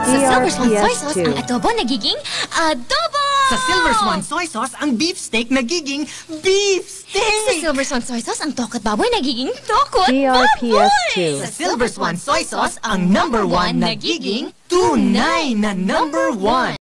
Silver Swan Soy DRPS Sauce, ang adobo nagiging adobo! Sa Silver Swan Soy Sauce, ang beefsteak nagiging beefsteak! Sa Silver Swan Soy Sauce, ang tokot baboy nagiging tokot DRPS baboy! 2. Sa Silver Swan Soy Sauce, ang #1 nagiging tunay na #1!